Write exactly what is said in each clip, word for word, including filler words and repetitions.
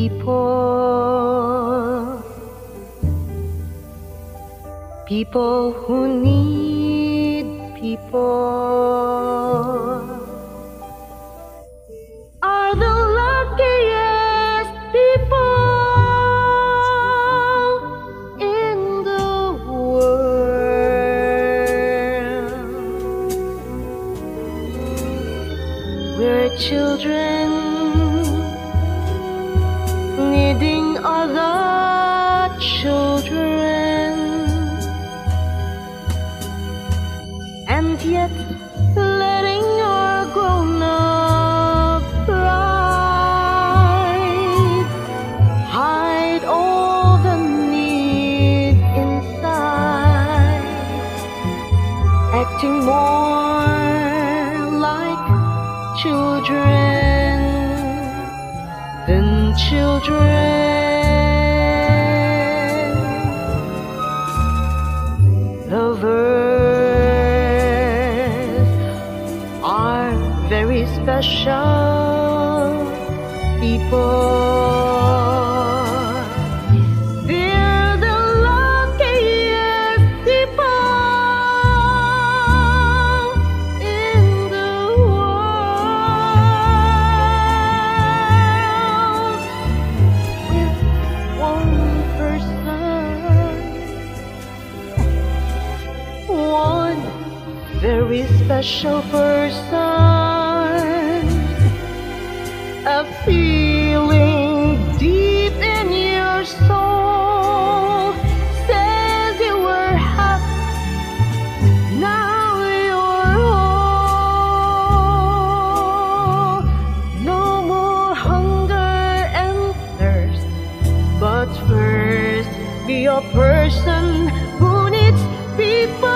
people, people who need people, are the luckiest people in the world. We're children needing other children, and yet letting our grown-up pride hide all the need inside, acting more like children than children. Lovers are very special people. They're the luckiest people in the world. With one person, one very special person, a feeling deep in your soul says you were happy, now you're whole. No more hunger and thirst, but first be a person who needs people.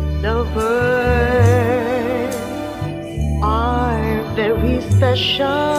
Lovers are very special